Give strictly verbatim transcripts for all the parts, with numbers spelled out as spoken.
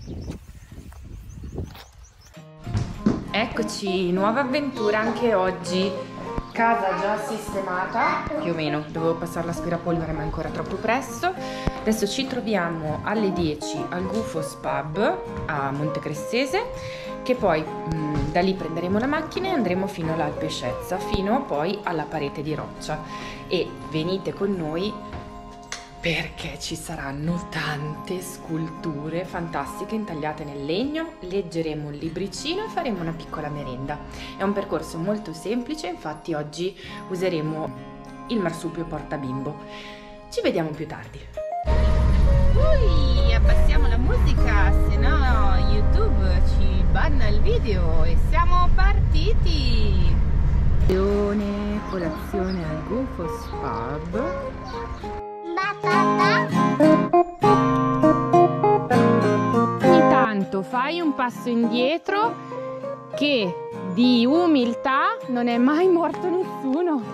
Eccoci, nuova avventura anche oggi. Casa già sistemata, più o meno, dovevo passare l'aspirapolvere ma è ancora troppo presto. Adesso ci troviamo alle dieci al Gufos Pub a Montecrestese, che poi mh, da lì prenderemo la macchina e andremo fino all'Alpe Sciezza, fino poi alla Parete di Roccia. E venite con noi perché ci saranno tante sculture fantastiche intagliate nel legno, leggeremo un libricino e faremo una piccola merenda. È un percorso molto semplice, infatti oggi useremo il marsupio porta bimbo. Ci vediamo più tardi. Ui, abbassiamo la musica, se no YouTube ci banna il video e siamo partiti! Colazione, colazione al Gufos Pub. Ogni tanto fai un passo indietro che di umiltà non è mai morto nessuno.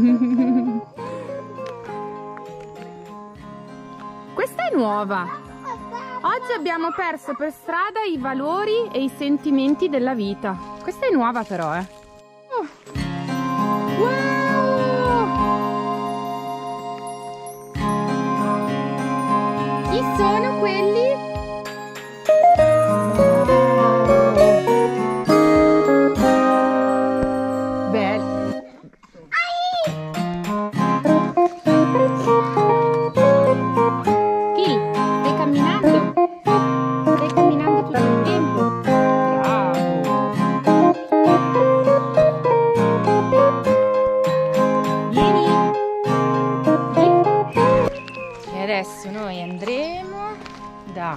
Questa è nuova. Oggi abbiamo perso per strada i valori e i sentimenti della vita. Questa è nuova però, eh. Oh. Wow! Chi sono quelli? Belli. Chi? Stai camminando? Stai camminando tutto il tempo? Bravo. Vieni. E adesso noi andremo da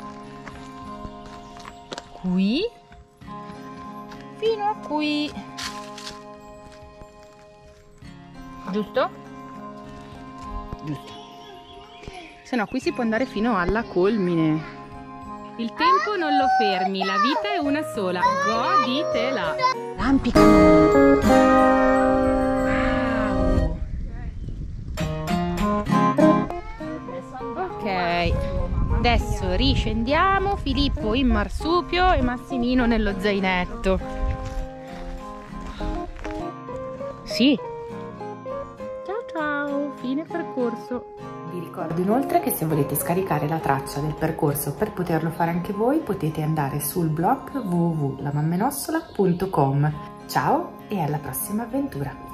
qui fino a qui, giusto? Giusto. Se no qui si può andare fino alla Colmine. Il tempo non lo fermi, la vita è una sola, goditela. Lampicano. Wow. Ok. Adesso riscendiamo, Filippo in marsupio e Massimino nello zainetto. Sì. Ciao ciao, fine percorso. Vi ricordo inoltre che se volete scaricare la traccia del percorso per poterlo fare anche voi, potete andare sul blog w w w punto la mammenossola punto com. Ciao e alla prossima avventura!